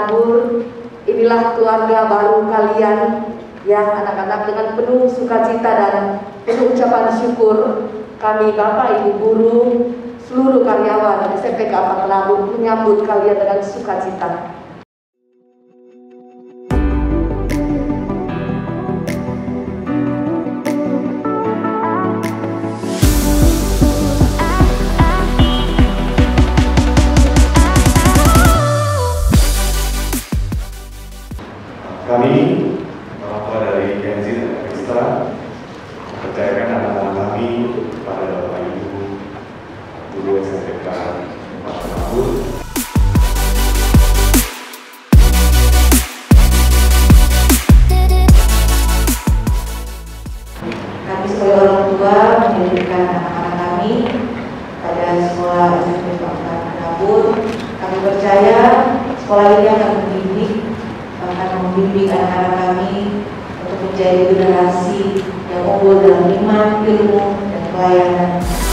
penabur, inilah keluarga baru kalian, ya anak-anak, dengan penuh sukacita dan penuh ucapan syukur kami Bapak Ibu Guru, seluruh karyawan SMPK 4 Penabur menyambut kalian dengan sukacita. Kami, orang tua dari Kenzi dan Krista, mempercayakan anak-anak kami kepada Bapak Ibu Guru SMPK 4 Penabur. Kami sebagai orang tua mendidikan anak-anak kami pada sekolah SMPK 4 Penabur. Kami percaya sekolah ini akan membimbing anak-anak kami untuk menjadi generasi yang unggul dalam iman, ilmu, dan pelayanan.